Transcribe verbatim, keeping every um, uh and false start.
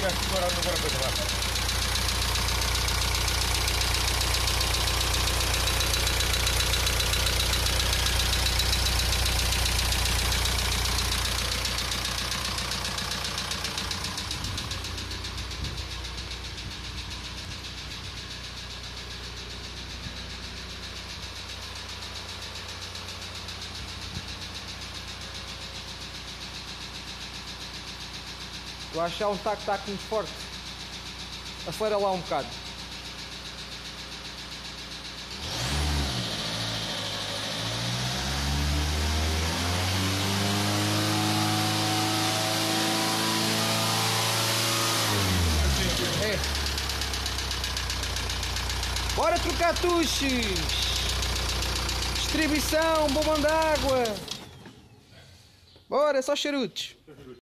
agora, agora para lá. Estou a achar um taco-taco muito forte. Acelera lá um bocado. É. Bora trocar tuches. Distribuição, bombom de água. Bora, só charutos.